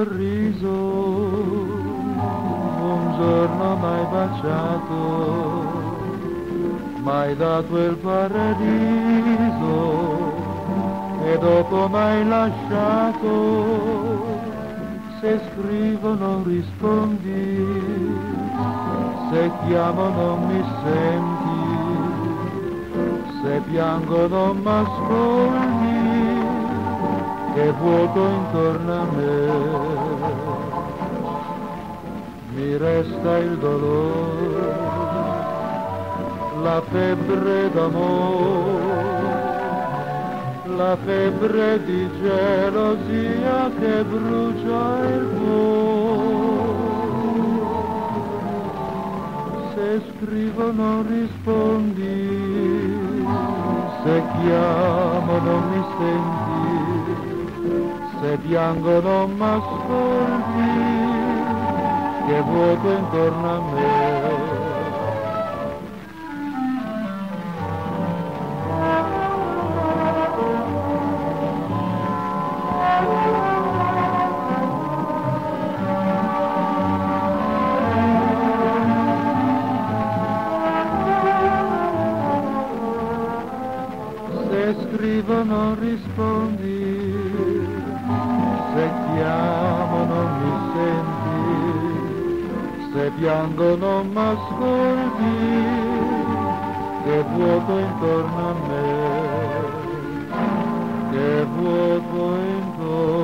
sorriso, un giorno m'hai baciato, m'hai dato il paradiso e dopo m'hai lasciato. Se scrivo non rispondi, se chiamo non mi senti, se piango non m'ascolti, che vuoto intorno a me. Mi resta il dolore, la febbre d'amore, la febbre di gelosia che brucia il cuore. Se scrivo non rispondi, se chiamo non mi senti, se piango non m'ascolti, che vuoto intorno a me. Se scrivo non rispondi, se chiamo non mi senti, se piango non m'ascolti, che vuoto intorno a me, che vuoto intorno a me.